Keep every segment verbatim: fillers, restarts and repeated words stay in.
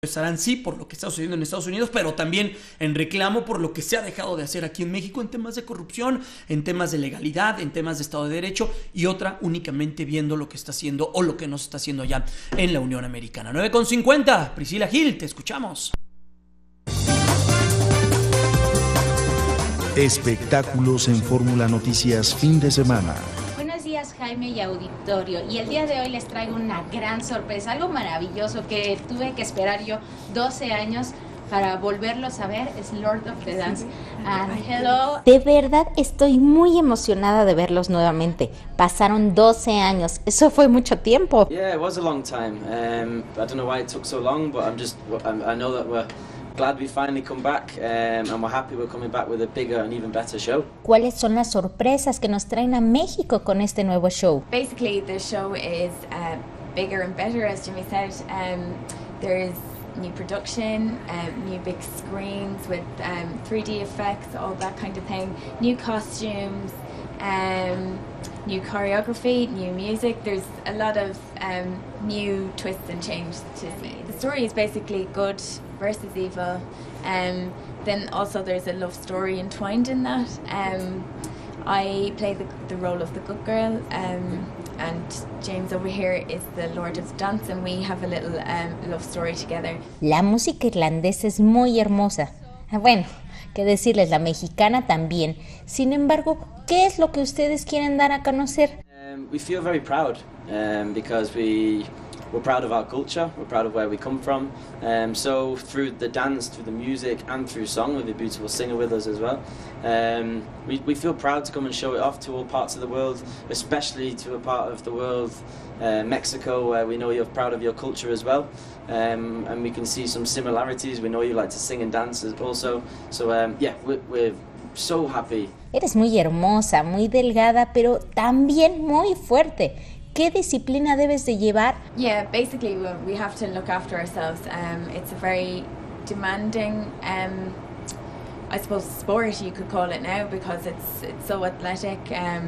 Estarán sí por lo que está sucediendo en Estados Unidos, pero también en reclamo por lo que se ha dejado de hacer aquí en México en temas de corrupción, en temas de legalidad, en temas de Estado de Derecho, y otra únicamente viendo lo que está haciendo o lo que no se está haciendo allá en la Unión Americana. nueve con cincuenta, Priscila Gil, te escuchamos. Espectáculos en Fórmula Noticias fin de semana. Buenos días, Jaime y auditorio, y el día de hoy les traigo una gran sorpresa, algo maravilloso que tuve que esperar yo doce años para volverlos a ver. Es Lord of the Dance. And hello. De verdad estoy muy emocionada de verlos nuevamente. Pasaron doce años, eso fue mucho tiempo. Yeah, it was a long time. Um, I don't know why it took so long, but I'm just, I know that we're glad we finally come back, um, and we're happy we're coming back with a bigger and even better show. ¿Cuáles son las sorpresas que nos traen a México con este nuevo show? Basically, the show is uh, bigger and better, as Jimmy said. Um, there is new production, um, new big screens with um, three D effects, all that kind of thing. New costumes, um, new choreography, new music. There's a lot of um, new twists and changes to see. The story is basically good versus evil. Um, then also there's a love story entwined in that. Um, I play the, the role of the good girl, um, and James over here is the Lord of the Dance, and we have a little um, love story together. La música irlandesa es muy hermosa. Bueno, qué decirles, la mexicana también. Sin embargo, ¿qué es lo que ustedes quieren dar a conocer? Um, we feel very proud um, because we we're proud of our culture, we're proud of where we come from. Um, so through the dance, through the music, and through song, with a beautiful singer with us as well, um, we we feel proud to come and show it off to all parts of the world, especially to a part of the world, uh, Mexico, where we know you're proud of your culture as well. Um, and we can see some similarities. We know you like to sing and dance also. So um, yeah, we're, we're so happy. Eres muy hermosa, muy delgada, pero también muy fuerte. ¿Qué disciplina debes de llevar? Yeah, basically we have to look after ourselves. Um, it's a very demanding, um, I suppose, sport you could call it now, because it's it's so athletic. Um,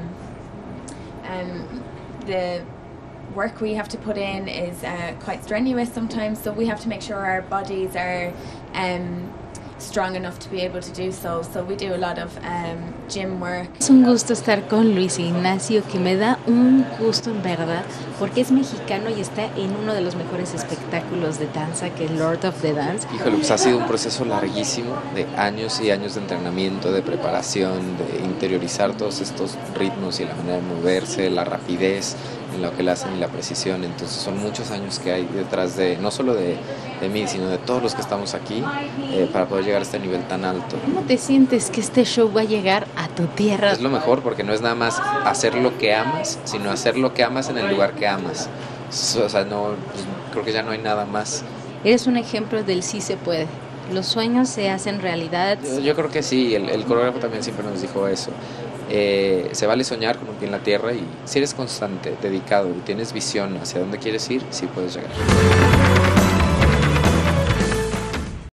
and the work we have to put in is uh, quite strenuous sometimes, so we have to make sure our bodies are um, strong enough to be able to do so. So we do a lot of um, gym work. Es un gusto estar con Luis Ignacio, que me da un gusto en verdad, porque es mexicano y está en uno de los mejores espectáculos de danza, que es Lord of the Dance. Híjole, pues ha sido un proceso larguísimo de años y años de entrenamiento, de preparación, de interiorizar todos estos ritmos y la manera de moverse, la rapidez en lo que le hacen y la precisión. Entonces son muchos años que hay detrás de, no solo de, de mí, sino de todos los que estamos aquí, eh, para poder llegar a este nivel tan alto. ¿Cómo te sientes que este show va a llegar a tu tierra? Es lo mejor, porque no es nada más hacer lo que amas, sino hacer lo que amas en el lugar que amas. O sea, no, pues, creo que ya no hay nada más. Eres un ejemplo del sí se puede. Los sueños se hacen realidad. Yo, yo creo que sí, el, el coreógrafo también siempre nos dijo eso. Eh, se vale soñar con un pie en la tierra, y si eres constante, dedicado y tienes visión hacia dónde quieres ir, sí puedes llegar.